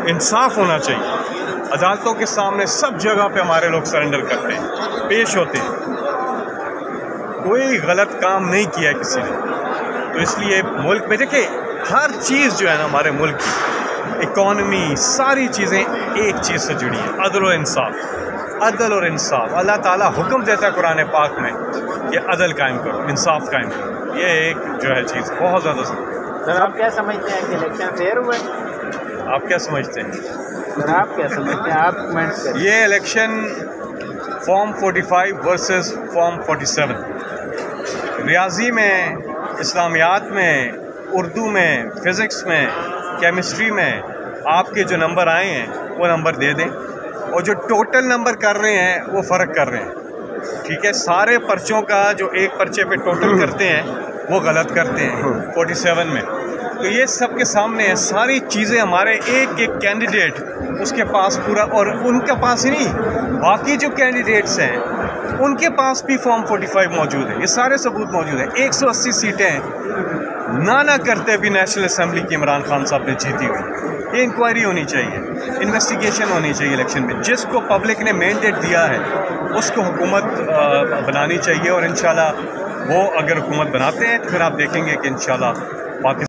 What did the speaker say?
इंसाफ होना चाहिए। अदालतों के सामने सब जगह पे हमारे लोग सरेंडर करते हैं, पेश होते हैं, कोई गलत काम नहीं किया है किसी ने। तो इसलिए मुल्क में देखिए हर चीज़ जो है ना हमारे मुल्क की इकॉनमी, सारी चीज़ें एक चीज़ से जुड़ी हैं, अदल और इंसाफ। अदल और इंसाफ अल्लाह ताला हुक्म देता है कुरान पाक में कि अदल कायम करो, इंसाफ कायम करो। ये एक जो है चीज़ बहुत ज़्यादा। सर आप क्या समझते हैं कि इलेक्शन फेयर हुए? आप क्या समझते हैं? सर आप क्या समझते हैं? आप कमेंट करें। ये इलेक्शन फॉर्म 45 वर्सेस फॉर्म 47, रियाजी में, इस्लामियात में, उर्दू में, फ़िज़िक्स में, केमिस्ट्री में आपके जो नंबर आए हैं वो नंबर दे दें, और जो टोटल नंबर कर रहे हैं वो फ़र्क कर रहे हैं। ठीक है, सारे पर्चों का जो एक पर्चे पे टोटल करते हैं वो गलत करते हैं 47 में। तो ये सब के सामने है, सारी चीज़ें हमारे एक एक कैंडिडेट उसके पास पूरा, और उनके पास ही नहीं, बाकी जो कैंडिडेट्स हैं उनके पास भी फॉर्म 45 मौजूद है। ये सारे सबूत मौजूद हैं। 180 सीटें ना करते भी नेशनल असम्बली की इमरान खान साहब ने जीती हुई। ये इंक्वायरी होनी चाहिए, इन्वेस्टिगेशन होनी चाहिए इलेक्शन में। जिसको पब्लिक ने मैंडेट दिया है उसको हुकूमत बनानी चाहिए, और इंशाल्लाह वो अगर हुकूमत बनाते हैं तो फिर आप देखेंगे कि इंशाल्लाह पाकिस्तान